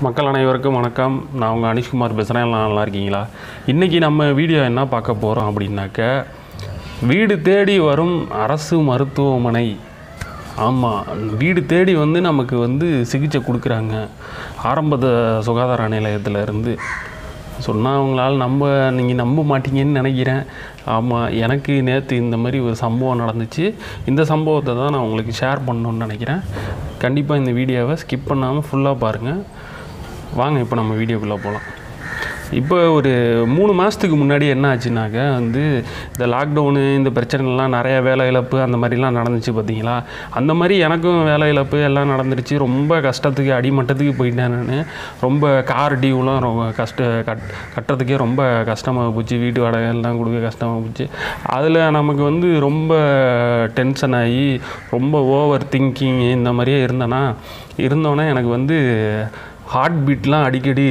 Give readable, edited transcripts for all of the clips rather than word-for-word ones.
மக்கள் அனைவருக்கும் வணக்கம். நான் உங்கள் அனிஷ்குமார் பேசுகிறேன். எல்லாம் நல்லா இருக்கீங்களா? இன்றைக்கி நம்ம வீடியோ என்ன பார்க்க போகிறோம் அப்படின்னாக்க, வீடு தேடி வரும் அரசு மருத்துவமனை. ஆமாம், வீடு தேடி நமக்கு சிகிச்சை கொடுக்குறாங்க ஆரம்ப சுகாதார நிலையத்திலேருந்து. சொன்னால் அவங்களால் நீங்கள் நம்ப மாட்டீங்கன்னு நினைக்கிறேன். ஆமாம், எனக்கு நேற்று இந்த மாதிரி ஒரு சம்பவம் நடந்துச்சு. இந்த சம்பவத்தை தான் நான் உங்களுக்கு ஷேர் பண்ணணுன்னு நினைக்கிறேன். கண்டிப்பாக இந்த வீடியோவை ஸ்கிப் பண்ணாமல் ஃபுல்லாக பாருங்கள். வாங்க இப்போ நம்ம வீடியோக்குள்ளே போகலாம். இப்போ ஒரு 3 மாதத்துக்கு முன்னாடி என்ன ஆச்சுனாக்க, இந்த லாக்டவுனு இந்த பிரச்சனைலாம் நிறையா வேலை இழப்பு அந்த மாதிரிலாம் நடந்துச்சு பார்த்தீங்களா. அந்த மாதிரி எனக்கும் வேலை இழப்பு எல்லாம் நடந்துருச்சு. ரொம்ப கஷ்டத்துக்கு அடிமட்டத்துக்கு போயிட்டேன் நான். ரொம்ப கார் டியூலாம் ரொம்ப கட்டுறதுக்கே ரொம்ப கஷ்டமாக போச்சு. வீட்டு வாடகை எல்லாம் கொடுக்க கஷ்டமாக போச்சு. அதில் நமக்கு ரொம்ப டென்ஷன் ஆகி ரொம்ப ஓவர் திங்கிங் இந்த மாதிரியே இருந்தோன்னே எனக்கு ஹார்ட் பீட்லாம் அடிக்கடி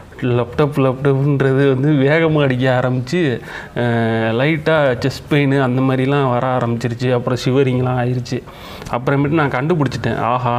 லப்டப்ன்றது வேகமாக அடிக்க ஆரம்பித்து லைட்டாக செஸ்ட் பெயின் அந்த மாதிரிலாம் வர ஆரம்பிச்சிருச்சு. அப்புறம் ஷிவரிங்லாம் ஆயிடுச்சு. அப்புறமேட்டு நான் கண்டுபிடிச்சிட்டேன், ஆஹா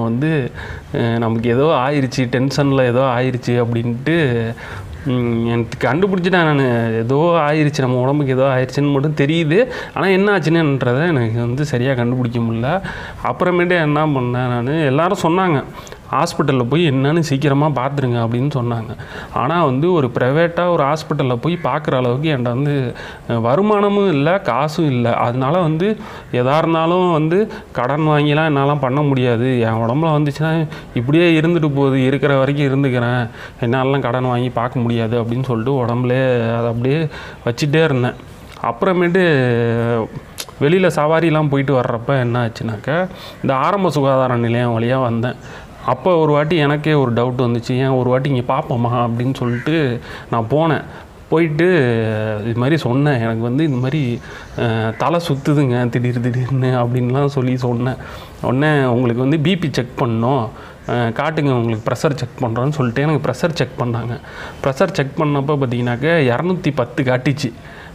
நமக்கு ஏதோ ஆயிடுச்சு, டென்ஷனில் ஏதோ ஆயிடுச்சு அப்படின்ட்டு எனக்கு கண்டுபிடிச்சிட்டேன். நான் ஏதோ ஆயிடுச்சு, நம்ம உடம்புக்கு ஏதோ ஆயிடுச்சுன்னு மட்டும் தெரியுது. ஆனால் என்ன ஆச்சுன்னுன்றதை எனக்கு சரியாக கண்டுபிடிக்க முடியல. அப்புறமேட்டு என்ன பண்ணேன், நான் எல்லோரும் சொன்னாங்க ஹாஸ்பிட்டலில் போய் என்னன்னு சீக்கிரமாக பார்த்துருங்க அப்படின்னு சொன்னாங்க. ஆனால் ஒரு ப்ரைவேட்டாக ஒரு ஹாஸ்பிட்டலில் போய் பார்க்குற அளவுக்கு என்கிட்ட வருமானமும் இல்லை, காசும் இல்லை. அதனால எதாக இருந்தாலும் கடன் வாங்கிலாம் என்னால் பண்ண முடியாது. என் உடம்புல வந்துச்சுன்னா இப்படியே இருந்துட்டு போகுது, இருக்கிற வரைக்கும் இருந்துக்கிறேன், என்னாலலாம் கடன் வாங்கி பார்க்க முடியாது அப்படின்னு சொல்லிட்டு உடம்புலே அதை அப்படியே வச்சுட்டே இருந்தேன். அப்புறமேட்டு வெளியில் சவாரிலாம் போயிட்டு வர்றப்ப என்ன ஆச்சுனாக்க, இந்த ஆரம்ப சுகாதார நிலையம் வழியாக வந்தேன். அப்போ ஒரு வாட்டி எனக்கே ஒரு டவுட் வந்துச்சு, ஏன் ஒரு வாட்டி இங்கே பார்ப்போமா அப்படின்னு சொல்லிட்டு நான் போனேன். போயிட்டு இது மாதிரி சொன்னேன், எனக்கு இந்த மாதிரி தலை சுற்றுதுங்க திடீர்னு அப்படின்லாம் சொன்னேன். உடனே உங்களுக்கு பிபி செக் பண்ணோம், காட்டுங்க உங்களுக்கு ப்ரெஷர் செக் பண்ணுறோன்னு சொல்லிட்டு எனக்கு ப்ரெஷர் செக் பண்ணாங்க. ப்ரெஷர் செக் பண்ணப்போ பார்த்தீங்கன்னாக்க 210 காட்டிச்சு.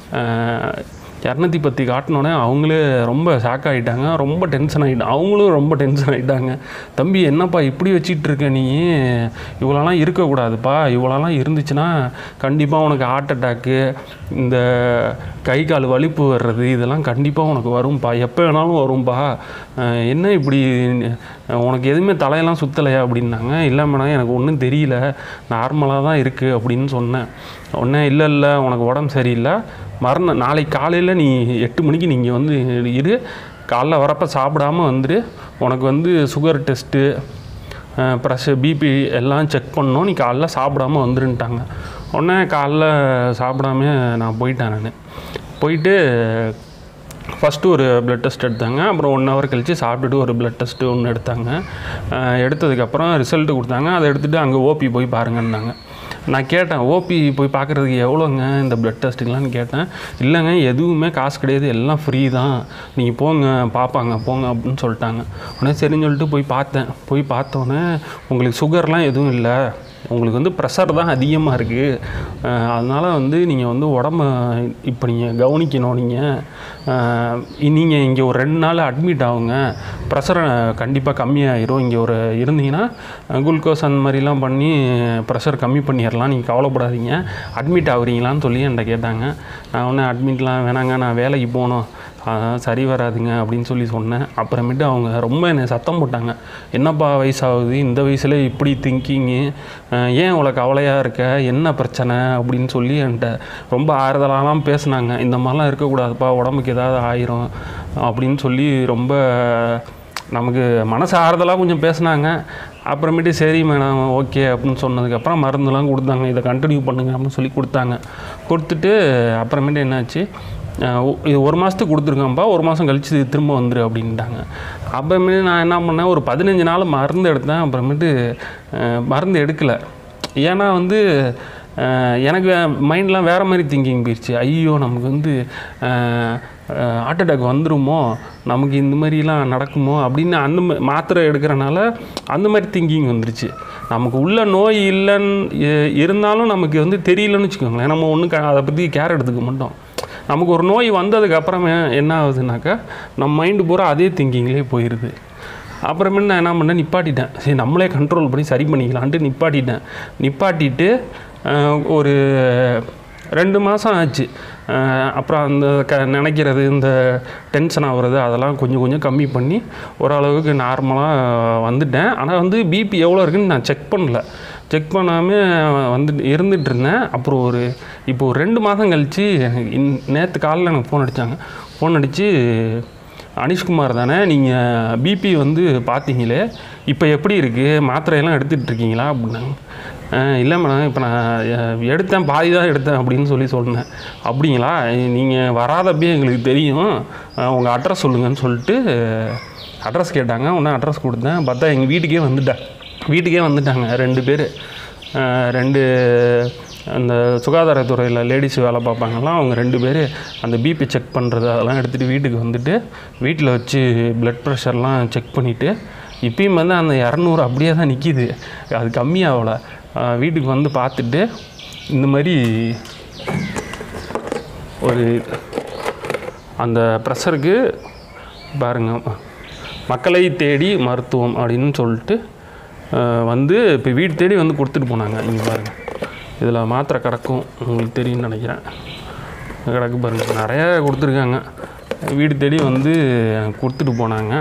210 காட்டினோடனே அவங்களே ரொம்ப ஷாக் ஆகிட்டாங்க, ரொம்ப டென்ஷன் ஆகிட்டாங்க. அவங்களும் ரொம்ப டென்ஷன் ஆகிட்டாங்க. தம்பி என்னப்பா இப்படி வச்சிட்ருக்க, நீ இவ்வளோலாம் இருக்கக்கூடாதுப்பா, இவ்வளோலாம் இருந்துச்சுன்னா கண்டிப்பாக உனக்கு ஹார்ட் அட்டாக்கு, இந்த கை கால் வலிப்பு வர்றது இதெல்லாம் கண்டிப்பாக உனக்கு வரும்பா, எப்போ வேணாலும் வரும்பா, என்ன இப்படி உனக்கு எதுவுமே தலையெல்லாம் சுற்றலையா அப்படின்னாங்க. இல்லை மேடம், எனக்கு ஒன்றும் தெரியல, நார்மலாக தான் இருக்குது அப்படின்னு சொன்னேன். உடனே இல்லை உனக்கு உடம்பு சரியில்லை, நாளைக்கு காலையில் நீ 8 மணிக்கு நீங்கள் இரு, காலைல வரப்போ சாப்பிடாமல் வந்துடு, உனக்கு சுகர் டெஸ்ட்டு ப்ரெஷர் பிபி எல்லாம் செக் பண்ணோம், நீ காலைல சாப்பிடாமல் வந்துருன்ட்டாங்க. உடனே காலைல சாப்பிடாம நான் போயிட்டேன். நான் போயிட்டு ஃபஸ்ட்டு ஒரு ப்ளட் டெஸ்ட் எடுத்தாங்க. அப்புறம் 1 ஹவர் கழித்து சாப்பிட்டுட்டு ஒரு ப்ளட் டெஸ்ட்டு ஒன்று எடுத்தாங்க. எடுத்ததுக்கப்புறம் ரிசல்ட்டு கொடுத்தாங்க. அதை எடுத்துகிட்டு அங்கே ஓபி போய் பாருங்கன்னாங்க. நான் கேட்டேன், ஓபி போய் பார்க்குறதுக்கு எவ்வளோங்க இந்த ப்ளட் டெஸ்ட்டுக்கெலான்னு கேட்டேன். இல்லைங்க, எதுவுமே காசு கிடையாது, எல்லாம் ஃப்ரீ தான், நீங்கள் போங்க பார்ப்பாங்க போங்க அப்படின்னு சொல்லிட்டாங்க. உடனே சரின்னு சொல்லிட்டு போய் பார்த்தோன்னே உங்களுக்கு சுகர்லாம் எதுவும் இல்லை, உங்களுக்கு ப்ரெஷர் தான் அதிகமாக இருக்குது. அதனால் நீங்கள் உடம்ப இப்போ நீங்கள் கவனிக்கணும். நீங்கள் இங்கே ஒரு 2 நாள் அட்மிட் ஆகுங்க, ப்ரெஷரை கண்டிப்பாக கம்மியாகிடும். இங்கே இருந்தீங்கன்னா குளுக்கோஸ் அந்த மாதிரிலாம் பண்ணி ப்ரெஷர் கம்மி பண்ணிடலாம், நீங்கள் கவலைப்படாதீங்க, அட்மிட் ஆகுறீங்களான்னு சொல்லி என்கிட்ட கேட்டாங்க. நான் ஒன்று அட்மிட்லாம் வேணாங்க, நான் வேலைக்கு போகணும், சரி வராதுங்க அப்படின்னு சொன்னேன். அப்புறமேட்டு அவங்க ரொம்ப என்னை சத்தம் போட்டாங்க, என்னப்பா வயசாகுது, இந்த வயசில் இப்படி திங்கிங்கு, ஏன் இவ்வளோ கவலையாக இருக்க, என்ன பிரச்சனை அப்படின்னு சொல்லி என்கிட்ட ரொம்ப ஆறுதலாலாம் பேசுனாங்க. இந்த மாதிரிலாம் இருக்கக்கூடாதுப்பா, உடம்புக்கு ஏதாவது ஆயிரும் அப்படின்னு சொல்லி ரொம்ப நமக்கு மனசு ஆறுதலாக கொஞ்சம் பேசுனாங்க. அப்புறமேட்டு சரி மேடம் ஓகே அப்படின்னு சொன்னதுக்கப்புறம் மருந்துலாம் கொடுத்தாங்க, இதை கண்டினியூ பண்ணுங்க அப்படின்னு சொல்லி கொடுத்துட்டு அப்புறமேட்டு என்னாச்சு, இது 1 மாதத்துக்கு கொடுத்துருக்கேன்ப்பா, 1 மாதம் கழித்து திரும்ப வந்துடு அப்படின்ட்டாங்க. அப்புறமேட்டு நான் என்ன பண்ணேன், ஒரு 15 நாள் மருந்து எடுத்தேன். அப்புறமேட்டு மருந்து எடுக்கலை. ஏன்னா எனக்கு மைண்ட்லாம் வேறு மாதிரி திங்கிங் போயிடுச்சு. ஐயோ நமக்கு ஹார்ட் அட்டாக் வந்துடுமோ, நமக்கு இந்த மாதிரிலாம் நடக்குமோ அப்படின்னு அந்த மாத்திரை எடுக்கிறனால அந்த மாதிரி திங்கிங் வந்துருச்சு. நமக்கு உள்ள நோய் இல்லைன்னு இருந்தாலும் நமக்கு தெரியலன்னு வச்சுக்கோங்களேன், நம்ம ஒன்றும் அதை பற்றி கேர் எடுத்துக்க மாட்டோம். நமக்கு ஒரு நோய் வந்ததுக்கப்புறமே என்ன ஆகுதுனாக்கா நம்ம மைண்டு பூரா அதே திங்கிங்லேயே போயிடுது. அப்புறமேட்டு நான் என்ன பண்ணேன், நிப்பாட்டிட்டேன். சரி நம்மளே கண்ட்ரோல் பண்ணி சரி பண்ணிக்கலான்ட்டு நிப்பாட்டிட்டு ஒரு 2 மாதம் ஆச்சு. அப்புறம் அந்த நினைக்கிறது, இந்த டென்ஷன் ஆகுறது அதெல்லாம் கொஞ்சம் கம்மி பண்ணி ஓரளவுக்கு நார்மலாக வந்துட்டேன். ஆனால் வந்து பிபி எவ்வளோ இருக்குதுன்னு நான் செக் பண்ணாமல் இருந்துகிட்டு இருந்தேன். அப்புறம் இப்போ ஒரு 2 மாதம் கழித்து நேற்று காலையில் எனக்கு ஃபோன் அடித்து அனிஷ்குமார் தானே, நீங்கள் பிபி வந்து பார்த்தீங்களே, இப்போ எப்படி இருக்குது, மாத்திரையெல்லாம் எடுத்துகிட்டு இருக்கீங்களா அப்படின்னாங்க. இல்லை மேடம், இப்போ நான் எடுத்தேன், பாதி தான் எடுத்தேன் அப்படின்னு சொன்னேன். அப்படிங்களா, நீங்கள் வராதப்பே எங்களுக்கு தெரியும், உங்கள் அட்ரஸ் சொல்லுங்கன்னு சொல்லிட்டு அட்ரஸ் கேட்டாங்க. உடனே அட்ரஸ் கொடுத்தேன். பார்த்தா எங்கள் வீட்டுக்கே வந்துட்டாங்க 2 பேர். 2 அந்த சுகாதாரத்துறையில் லேடிஸ் வேலை பார்ப்பாங்கலாம், அவங்க 2 பேர் அந்த பிபி செக் பண்ணுறது அதெல்லாம் எடுத்துகிட்டு வீட்டுக்கு வந்துட்டு வீட்டில் வச்சு ப்ளட் ப்ரெஷர்லாம் செக் பண்ணிவிட்டு இப்பயும் வந்து அந்த 200 அப்படியே தான் நிற்கிது, அது கம்மியாகல. வீட்டுக்கு வந்து பார்த்துட்டு இந்த மாதிரி ஒரு அந்த ப்ரெஷருக்கு பாருங்கள், மக்களை தேடி மருத்துவம் அப்படின்னு சொல்லிட்டு வந்து இப்போ வீடு தேடி வந்து கொடுத்துட்டு போனாங்க. நீங்கள் பாருங்கள், இதில் மாத்திரை கிடக்கும், உங்களுக்கு தெரியும்னு நினைக்கிறேன். கிடக்கு பாருங்கள், நிறையா கொடுத்துருக்காங்க. வீடு தேடி வந்து கொடுத்துட்டு போனாங்க.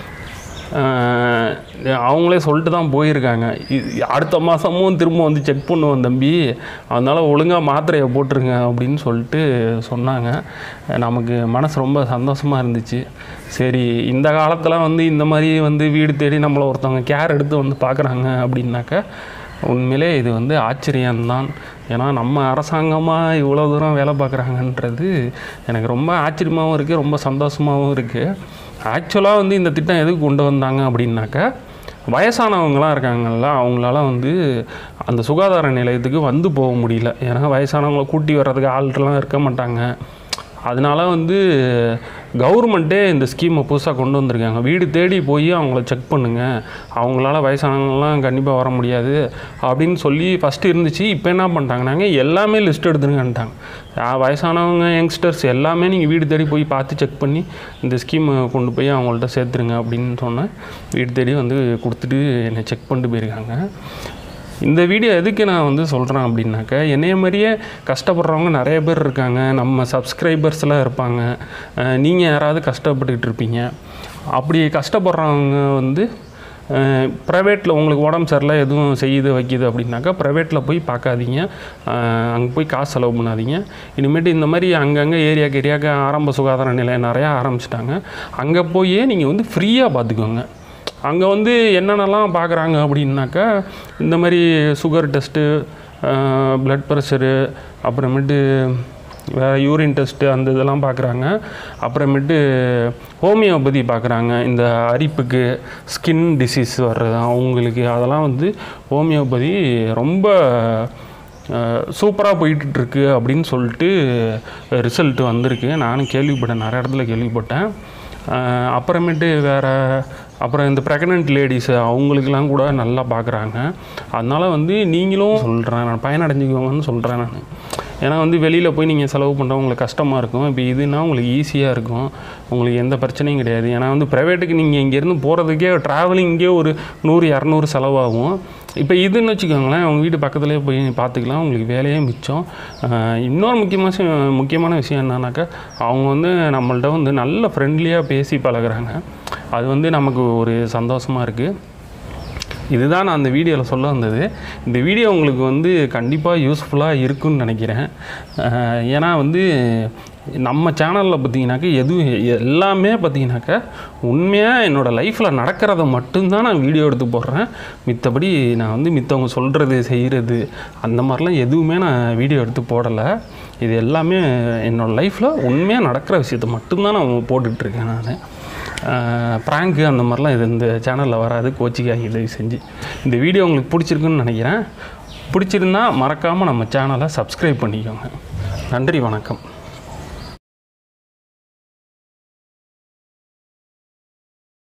அவங்களே சொல்லிட்டு தான் போயிருக்காங்க, அடுத்த மாதமும் திரும்ப வந்து செக் பண்ணுவோம் தம்பி, அதனால் ஒழுங்காக மாத்திரையை போட்டுருங்க அப்படின்னு சொல்லிட்டு சொன்னாங்க. நமக்கு மனசு ரொம்ப சந்தோஷமாக இருந்துச்சு. சரி, இந்த காலத்தில் வந்து இந்த மாதிரி வந்து வீடு தேடி நம்மளை ஒருத்தவங்க கேர் எடுத்து வந்து பார்க்குறாங்க அப்படின்னாக்கா உண்மையிலே இது வந்து ஆச்சரியம்தான். ஏன்னா நம்ம அரசாங்கமாக இவ்வளோ தூரம் வேலை பார்க்குறாங்கன்றது எனக்கு ரொம்ப ஆச்சரியமாகவும் இருக்குது, ரொம்ப சந்தோஷமாகவும் இருக்குது. ஆக்சுவலாக வந்து இந்த திட்டம் எதுக்கு கொண்டு வந்தாங்க அப்படின்னாக்கா, வயசானவங்களாம் இருக்காங்கல்ல, அவங்களால வந்து அந்த சுகாதார நிலையத்துக்கு வந்து போக முடியல. ஏன்னா வயசானவங்களை கூட்டி வர்றதுக்கு ஆள்லாம் இருக்க மாட்டாங்க. அதனால வந்து கவர்மெண்ட்டே இந்த ஸ்கீமை புதுசாக கொண்டு வந்திருக்காங்க. வீடு தேடி போய் அவங்கள செக் பண்ணுங்கள், அவங்களால வயசானவங்களாம் கண்டிப்பாக வர முடியாது அப்படின்னு சொல்லி ஃபஸ்ட்டு இருந்துச்சு. இப்போ என்ன பண்ணிட்டாங்கன்னாங்க, எல்லாமே லிஸ்ட் எடுத்துருங்கன்ட்டாங்க. வயசானவங்க, யங்ஸ்டர்ஸ் எல்லாமே நீங்கள் வீடு தேடி போய் பார்த்து செக் பண்ணி இந்த ஸ்கீமை கொண்டு போய் அவங்கள்ட்ட சேர்த்துருங்க அப்படின்னு சொன்னேன். வீடு தேடி வந்து கொடுத்துட்டு என்னை செக் பண்ணிட்டு போயிருக்காங்க. இந்த வீடியோ எதுக்கு நான் வந்து சொல்கிறேன் அப்படின்னாக்கா, என்னைய மாதிரியே கஷ்டப்படுறவங்க நிறைய பேர் இருக்காங்க, நம்ம சப்ஸ்கிரைபர்ஸ்லாம் இருப்பாங்க, நீங்கள் யாராவது கஷ்டப்பட்டுக்கிட்டு இருப்பீங்க. அப்படி கஷ்டப்படுறவங்க வந்து ப்ரைவேட்டில் உங்களுக்கு உடம்பு சரியில்லை எதுவும் செய்யுது வைக்கிது அப்படின்னாக்கா ப்ரைவேட்டில் போய் பார்க்காதீங்க, அங்கே போய் காசு செலவு பண்ணாதீங்க. இனிமேட்டு இந்த மாதிரி அங்கங்கே ஏரியாவுக்கு ஆரம்ப சுகாதார நிலையம் நிறையா ஆரம்பிச்சிட்டாங்க. அங்கே போய் நீங்கள் வந்து ஃப்ரீயாக பார்த்துக்கோங்க. அங்கே வந்து என்னென்னலாம் பார்க்குறாங்க அப்படின்னாக்கா, இந்த மாதிரி சுகர் டெஸ்ட்டு, ப்ளட் ப்ரெஷரு, அப்புறமேட்டு வேறு யூரின் டெஸ்ட்டு, அந்த இதெல்லாம் பார்க்குறாங்க. அப்புறமேட்டு ஹோமியோபதி பார்க்குறாங்க. இந்த அரிப்புக்கு, ஸ்கின் டிசீஸ் வர்றது அவங்களுக்கு, அதெல்லாம் வந்து ஹோமியோபதி ரொம்ப சூப்பராக போயிட்டுருக்கு அப்படின்னு சொல்லிட்டு ரிசல்ட்டு வந்திருக்கு. நானும் கேள்விப்பட்டேன், நிறைய இடத்துல கேள்விப்பட்டேன். அப்புறமேட்டு அப்புறம் இந்த ப்ரெக்னென்ட் லேடிஸு அவங்களுக்கெல்லாம் கூட நல்லா பார்க்குறாங்க. அதனால் வந்து நீங்களும் சொல்கிறேன், நான் பயனடைஞ்சிக்குவாங்கன்னு சொல்கிறேன் நான். ஏன்னா வந்து வெளியில் போய் நீங்கள் செலவு பண்ணுற உங்களுக்கு கஷ்டமாக இருக்கும். இப்போ இதுனா உங்களுக்கு ஈஸியாக இருக்கும், உங்களுக்கு எந்த பிரச்சனையும் கிடையாது. ஏன்னா வந்து ப்ரைவேட்டுக்கு நீங்கள் இங்கேருந்து போகிறதுக்கே ட்ராவலிங்கே ஒரு 100-200 செலவாகும். இப்போ இதுன்னு வச்சுக்கோங்களேன், அவங்க வீட்டு பக்கத்துலேயே போய் பார்த்துக்கலாம், உங்களுக்கு வேலையே மிச்சம். இன்னொரு முக்கியமான விஷயம் என்னன்னாக்கா, அவங்க வந்து நம்மள்ட்ட வந்து நல்ல ஃப்ரெண்ட்லியாக பேசி பழகுறாங்க. அது வந்து நமக்கு ஒரு சந்தோஷமாக இருக்குது. இதுதான் நான் அந்த வீடியோவில் சொல்ல வந்தது. இந்த வீடியோ உங்களுக்கு வந்து கண்டிப்பாக யூஸ்ஃபுல்லாக இருக்குன்னு நினைக்கிறேன். ஏன்னா வந்து நம்ம சேனலில் பார்த்திங்கனாக்கா எல்லாமே பார்த்திங்கனாக்கா உண்மையாக என்னோடய லைஃப்பில் நடக்கிறத மட்டும்தான் நான் வீடியோ எடுத்து போடுறேன். மித்தபடி நான் வந்து மித்தவங்க சொல்கிறது செய்கிறது அந்த மாதிரிலாம் எதுவுமே நான் வீடியோ எடுத்து போடலை. இது எல்லாமே என்னோடய லைஃப்பில் உண்மையாக நடக்கிற விஷயத்தை மட்டும்தான் நான் போட்டுட்ருக்கேன். நான் ப்ராங்கு அந்த மாதிரிலாம் இந்த சேனலில் வராது, கோச்சிக்காக தயவு செஞ்சு. இந்த வீடியோ உங்களுக்கு பிடிச்சிருக்குன்னு நினைக்கிறேன். பிடிச்சிருந்தால் மறக்காமல் நம்ம சேனலை சப்ஸ்கிரைப் பண்ணிக்கோங்க. நன்றி, வணக்கம்.